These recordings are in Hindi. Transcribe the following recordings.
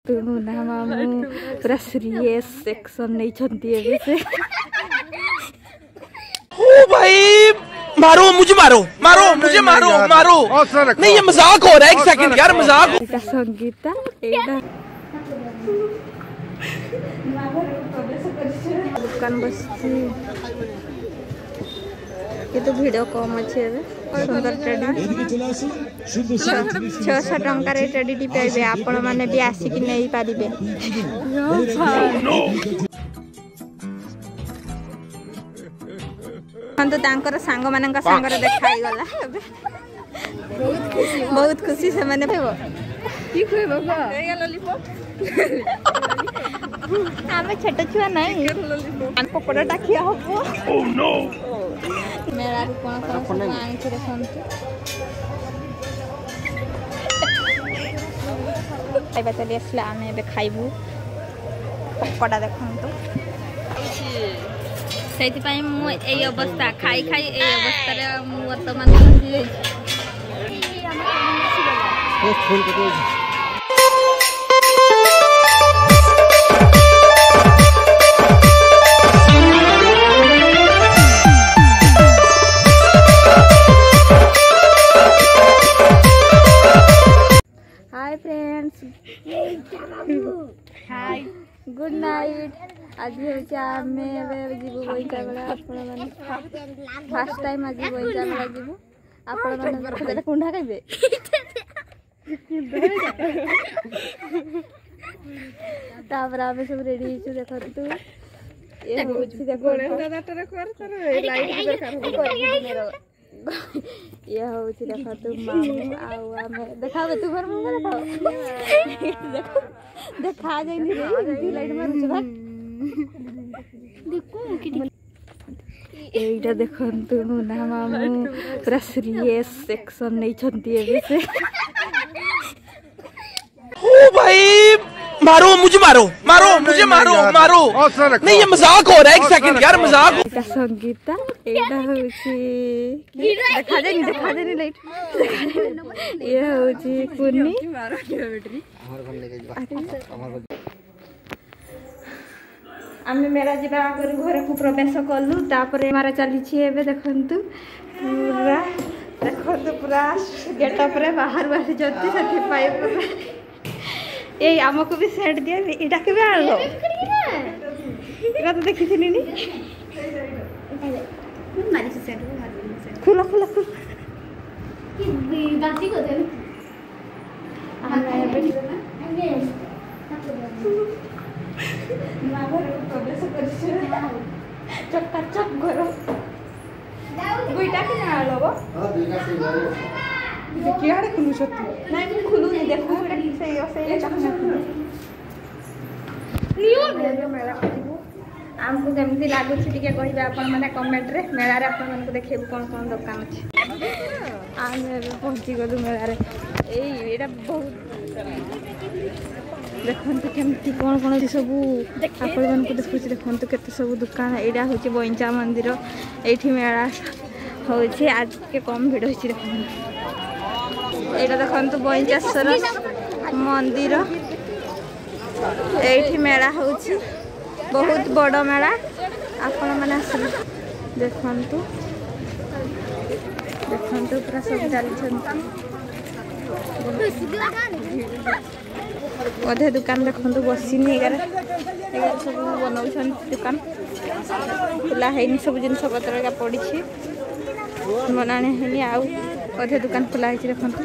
देखंतु मुना मामू पूरा सीरियस सेक्शन नहीं छंती है से ओ भाई मारो मुझे मारो मुझे मारो नहीं ये मजाक हो रहा है। एक सेकंड यार मजाक एटा संगीता एटा दुकान बसती ये तो वीडियो कम अच्छे सुंदर टेडी 600 टंका टेडी टी पाइबे आपण माने भी आसिक नहीं पारिबे। तो तांकर सांग मानक सांगर देखाई गला बहुत खुशी से माने की खुए बाबा लॉलीपॉप आमे छोट छुआ नहीं पकोड़ा टाकिया हबो। ओह नो मेरा कोन कोन आनी छे देखंतु खाइबा चली आसला आमे बे खाइबू पकोड़ा देखंतु सेति पई मु एई अवस्था खाई खाई एई अवस्था रे मु वर्तमान फसी जाई ये फूल के hi friends hi good night आज आमे जीवु बइचा बेला आपण माने फर्स्ट टाइम आज बइचा बेला जीवु आपण माने खोले कुंडा खाइबे तापर आमे सब रेडी हिचु देखंतु ये होछि देखो दादा रे कर कर लाइट दरकार हो ये होछि देखंतु मामू आउ आमे देखाबे तू घर में देखाओ देखा जाइनी रे लाइट मारुछ बा देखो एटा देखंतु मुना मामू पूरा सीरियस सेक्शन नहीं छंती है से ओ भाई मारो मुझे मारो नहीं ये मजाक हो रहा है। एक सेकंड यार मजाक एटा संगीता एटा होछि देखा जाइनी लाइट ये होछि कुन्नी आमे मेरा जीवा आगर घर को प्रवेश कलु तापर मारा चली एबे देखंतु पूरा गेटअप रे बाहर बाहर जति सति पाइ पूरा ए हमको भी सेट दिया एटा के भी आलो एटा तो देखि थिनी नी मारी से सेट खुला की गाती को दे आमे प्रवेश करछे चक्का चक घर दुईटा के आलो हां दुईटा से घर कियाडे खुलु छथि नाही कि खुलु नहीं देखो एटा की से चक्का लियो मेला हमको केमती लागु छी टिके कहिबा अपन माने कमेंट रे मेला रे अपन मन को देखेबु कोन कोन दुकान अछि आमे पहुंची गलु मेला रे एटा बहुत देखंतु केमती कोन कोन सब आपण मन को देखु छी देखंतु केते सब दुकान एडा होची बइंचा मंदिर एठी मेला होची आज के कम भीड़ होची देखंतु एडा देखंतु बइंचासर मंदिर एठी मेला होची बहुत बड़ मेला आपण माने आसले देखंतु पूरा सब चली छंती अधे दुकान देखंतु बसिनी एगार सब बनाउछन दुकान खुला हैनी सब जिनस पत्र का पड़ी बनाने हैनी आउ अधे दुकान खुला है देखंतु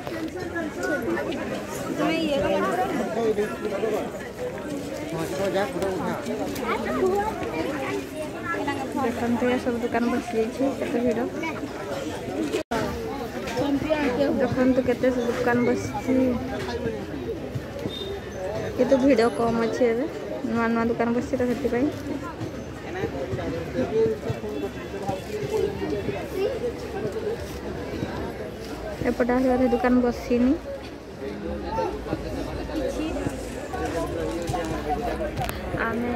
देखंतु ये सब दुकान बस जाइछे केते भीड़ देखंतु केते सब दुकान बसछि ये तो वीडियो कम अच्छे नुआ नुआ दुकान बस तो से एपटे दुकान बसिनी आमे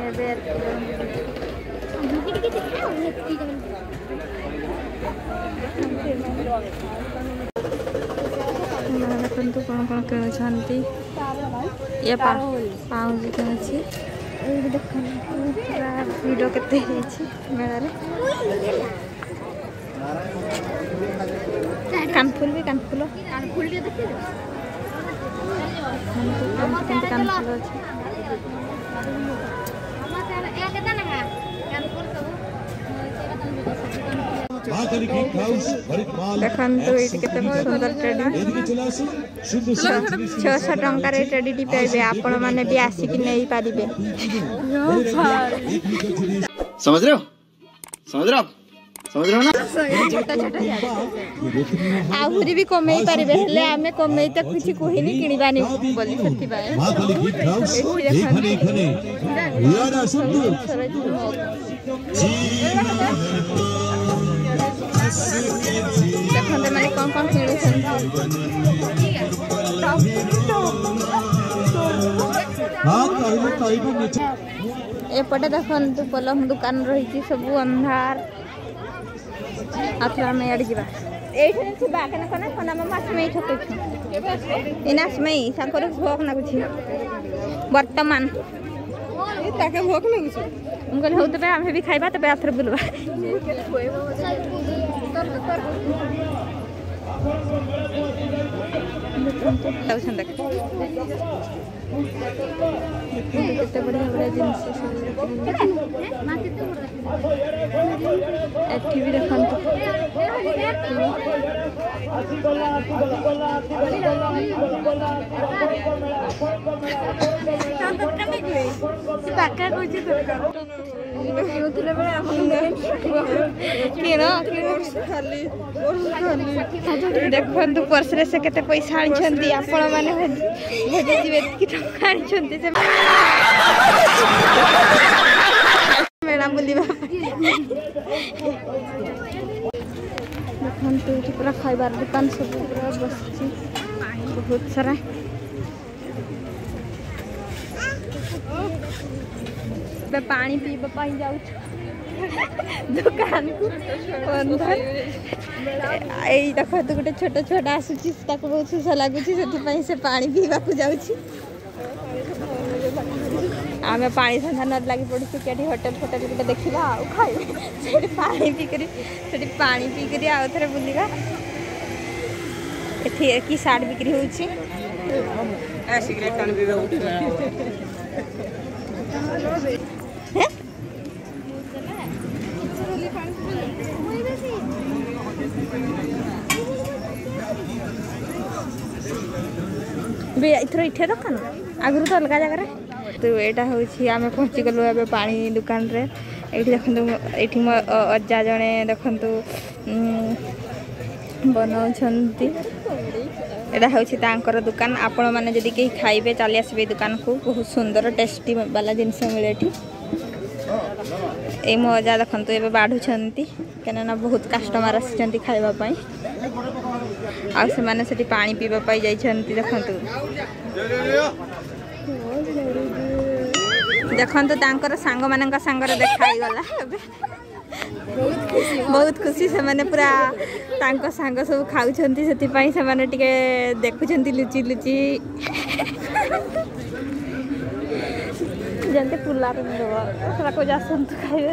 देखो कौन कौन किणुंट ये पाउंज किणुची देखो पूरा भिड़ केते मेला कानफुल भी कानफुल कानफुल देखो ये सुंदर टेडी 600 टंकार टेडी पाइबे आपण माने भी आसिक नहीं पारे समझ रहे हो ना छोटा छोटा आहुरी भी कमे पारे हेले आमे कमे तो कुछ कहनी किनिबानी बोली सथि बाय देखो मैंने कौन कौन किणु एपटे देखु पलम दुकान रही सब अंधार आथरा में अड़ जा बर्तमान भोक लगे हूँ तब आम भी खाइबा तब आथर बुलवा केते बढ़िया बढ़िया जिनस एठी भी देखंतु देखु पर्स से केते पैसा आनी आपण मैंने मेला बुलवा देखु पूरा खाइबार दुकान सब पूरा बस बहुत सारा पानी पीवा जाऊ दुकान को यही देख तो गोटे छोट छोट आसूची बहुत सुस लगुच से पानी पीवा जाऊँ आम पानी धंधा न लगी पड़ू कि होटेल फोटेल गोटे देखा आउ खाइबे पानी पीकर पानी पीकर आउ थे बुलवा कि सार्ट बिक्री हो इथर इठे दुकान आगु तो अलग जगह तो यहाँ हूँ आम पहुँची गलु ए पानी दुकान रे ये देखु ये मो अजा जड़े देखु बनाऊँच यहाँ हूँ दुकान आपण मैंने जदि कहीं खाइबे चली आसबे दुकान को बहुत सुंदर टेस्टी वाला जिनस मिले ये मो अजा देखु ए बाढ़ुंट क्या बहुत कस्टमर आसी खावाई आने पानी पीवाई जाइंट देखु देखु सांग मान सांगर देखाईगला बहुत खुशी से मैंने पूरा सांग सब खाऊँ से देखुं लुचि लुचि जमते पुलार को जासंतु खाइबे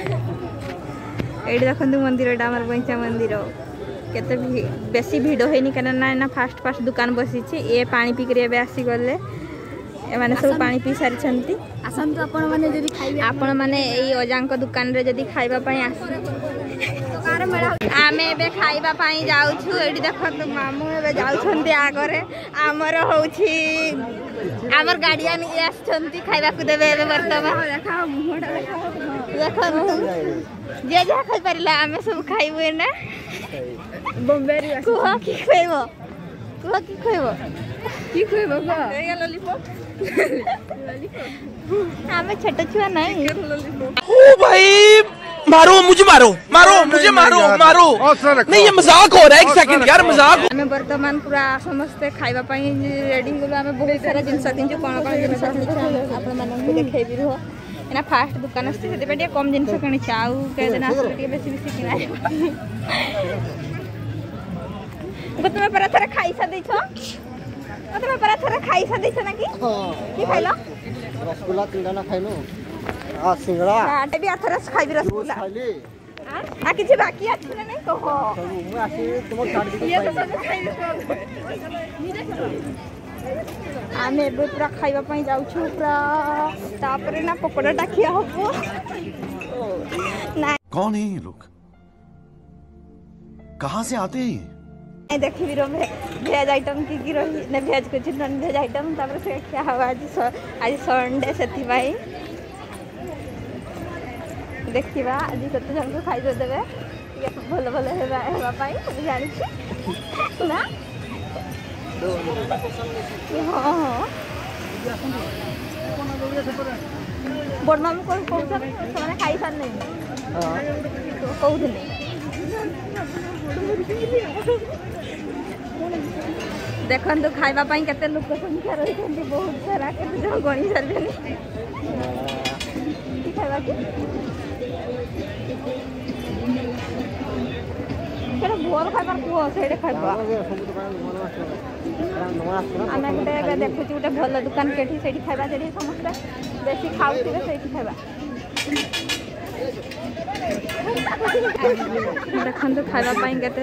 ये देखो मंदिर आम बइचा मंदिर केते बेसी भिड़ होनी क्या फास्ट फास्ट दुकान बसी ये पानी पीकर आसी गले एमाने सब पानी पी सारी आसतु आपण मैंने अजा दुकान रे जदि खाइबा आम ए खाइबा जाऊँ ये देख मामू ए जाऊँच आगरे आमर हूँ आमर गार्डियन ये आसछंती खाइबा को देबे वर्तमान देखो जे जहाँ खाई पारिला आम सब खाइबे ना बॉम्बे कुह कि खुएब आम छोट छुआ नहीं ओ भाई मारो मुझे मारो नहीं ये मजाक हो रहा है एक सेकंड यार मजाक आम बर्तमान पूरा समस्ते खाइबा रेडी गलु आम बहुत सारा जिनस किंतु कौन कौन जिनस आपण मानक देखैबी रुह एना फास्ट दुकान आछे सेते कम जिनस किणी आउ केदिन आसले बेसी बेसी किना तुम पर थोड़ा खाई सा देछ तमे परा थरे खाई सा देछ ना की की खाइलो रसगुल्ला तीनटा खाइनु आ सिंगड़ा आटे भी अथरस खाइबी रसगुल्ला खाइली आ किछि बाकी अछि ना नहीं कहो मु आसी तुम छाड़ दे ये तो सब खाइले आमे एबे पूरा खाइबा पई जाउ छु पूरा तापरे ना पकोड़ा टाकिया हबो ना कौन है ये लोग कहाँ से आते हैं ए देखि रो भेज आइटम की रही ने भेज कुछ नॉन भेज आइटम तापर से क्या हवा आज संडे सेति भाई देखिबा आज कत जन को खाइ देबे ये भलो भलो हेबा पाई हम जानि छी ना हां बड़ माम को सने खाइ सान नै हां कहू दिले देखन तो खाइबा पाई केते लोक संख्या रही छथि बहुत सारा केते जण गणी सरबेनी की खाइबा की केते बोल खाइबा को सेडे खाइबा आमे गोटे देखु छी गोटे भल दुकान केठी सेठी खाइबा जेडी समस्त बेसी खाउथिबे सेठी खाइबा देखन तो खाइबा पाई केते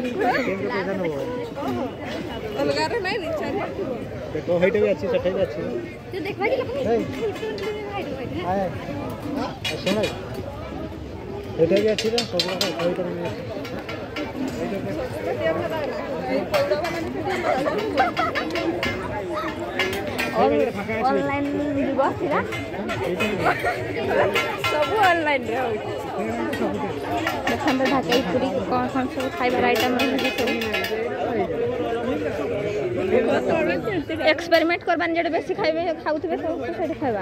अलगा रे नहीं रिचार्ज देखो हेटे भी अच्छी सठे भी अच्छी जो देखबा की लगनी हाय सुन हेटे भी अच्छी रे सब का खाई कर ऑनलाइन दिवस थिला सब ऑनलाइन रे होई देखन तो ढाकाई पूरी कौन कौन सब खाइबा आइटम एक्सपेरिमेंट करबान जेडे बेसी खाइबे खाउथबे सब सेडे खाइबा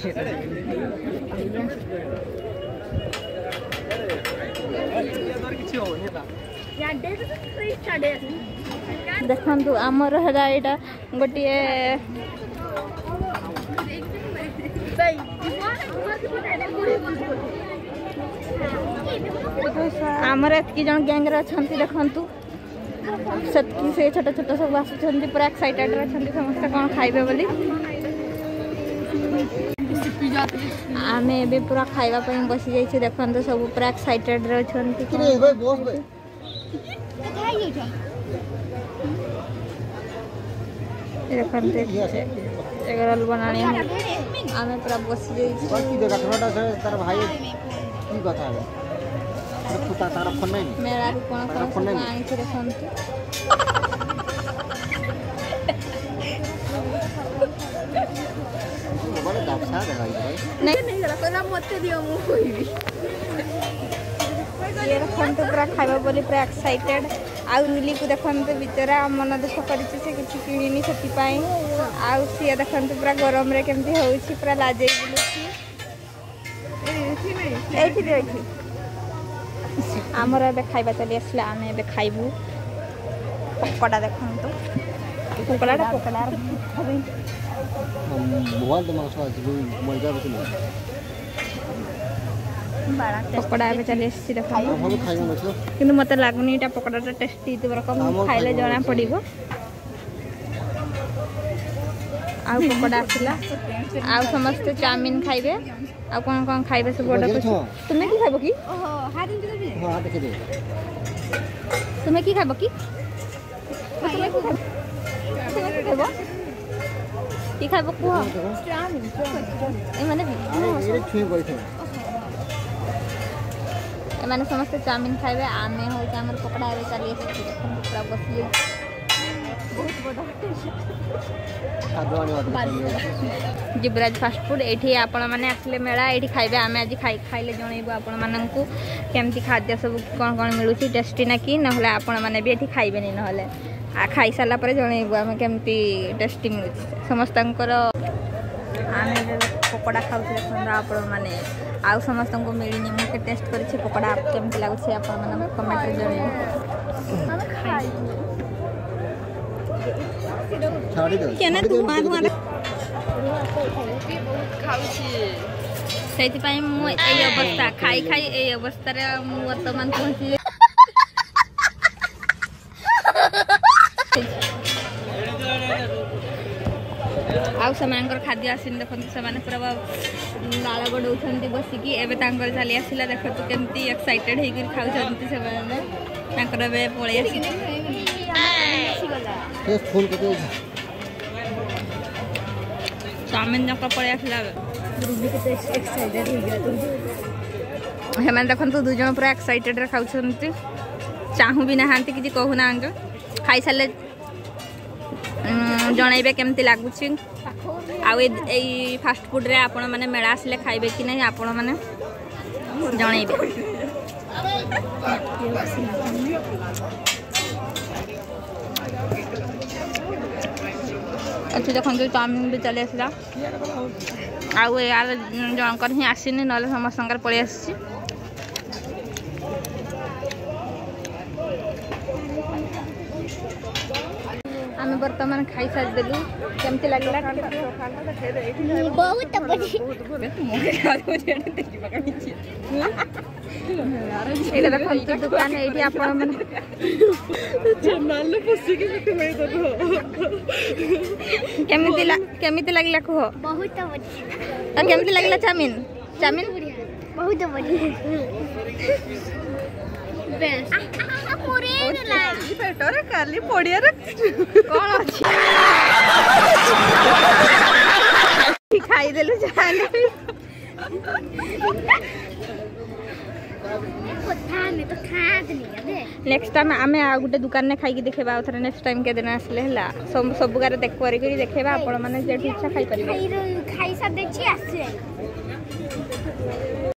देखु आमर है गोटे आमर एतकी जन गैंग रे छंती देखंतु सतकी से छोटा छोटा सब आसुछंती पूरा एक्साइटेड रे छंती समस्त कोन खाइबे बोली आमे बे पूरा खाइबा पई बसी जाई छी देखंतु सब पूरा एक्साइटेड रे छंती रे भाई बॉस भाई देखंतु एगरल बनानी आमे पूरा बसी जाई छी बाकी देखा थोड़ा से तार भाई की कथा है पुता तार फोन नहीं मेरा भी कोन आनी छी देखंतु बड़े दापसा है भाई नहीं जरा कोना मते दियो मु कोइबी ये देखंतु पूरा खाइबा बोली पूरा एक्साइटेड आउ नीली को देखंतु बिचरा मन दुख करिछि से किछि किनिनी सेति पाई आउ सिया देखंतु पूरा गरम रे केमती होउछि पूरा लाजै बुलुछि एठी देखि हमरा बे खाइबा चली आसला आमे बे खाइबू पकोड़ा देखंतु पकोड़ा मोबाइल तो मांगसो आज मजा बचले पकोड़ा एबे चली आसी देखंतु हम खाइबो नछो किंतु मते लागुनी एटा पकोड़ाटा टेस्टी तो रकम खाइले जणा पड़िबो आउ पकोड़ा आसिला आउ समस्त चाउमीन खाइबे आ कोन खाइबे सब बड़ा कुछ तुमे की खाइबो की ओहो हादिन देबे हां देखे दे तुमे की खाइबो की तुमे की खाइबो की खाइबो को चाउमीन ए माने ये छुई बैठे ए माने समस्त चाउमीन खाइबे आमे हो के हमर पकोड़ा एबे चली आसी पूरा बसली बहुत बड़ा जिब्राज फास्ट फूड एठी आपण माने आसले मेला एठी खाइबे आमे आज खाइले जणैबो आपण माननकु केमती खाद्य सब कोन कोन मिलुची टेस्टी ना की नहले आपण माने भी एठी खाइबे नि नहले आ खाइ साला परे जणैबो आमे केमती टेस्टी मिलुची समस्तंकर आमे पकोड़ा खाउछ देखन आपण माने आउ समस्तंको मिलिनी मु के टेस्ट करछि पकोड़ा केमती लागुछि आपण माने कमेंट रे जणै आमे खाइ छाड़ी दे केना धुआं धुआं खाउछि सेति पई मु एई अवस्था खाई खाई एई अवस्था रे मु वर्तमान पहुंची आउ सेमानकर खाद्य आसिन देखो से पूरा लाल गड़ौंट बसिकी एवं चली आसला देखो केमती एक्साइटेड होकर खाऊँ से पलि आस चाउमिन जाक पलि आसला देखो दुज पूरा एक्साइटेड खाऊँ चाहू भी नहांती कि कहूना खाई सारे जनइबे केमती लगुच फास्ट फुड रे आपण माने मेला आसले खाइबे कि नहीं आपण माने जनइबे अच्छी देखो चाउमिन भी चली आसला आउ यार जनकर ही आसीनी ना समस्त पलि आसी आम बर्तमान खाई सारी देलु केमती लगला बहुत दुकान ये आपण केमिति लगला कह बहुत तो केमती लगला चाउमिन चाउमिन बहुत बढ़िया पेटर काली पड़िया कौन अच्छी खाईदेलु नेक्स्ट टाइम आमे आ गोटे दुकान में खाई देखा थे नेक्स्ट टाइम के दिन आसले है सब गार देख देखा आपण मैंने इच्छा खाई पारे खाई सारी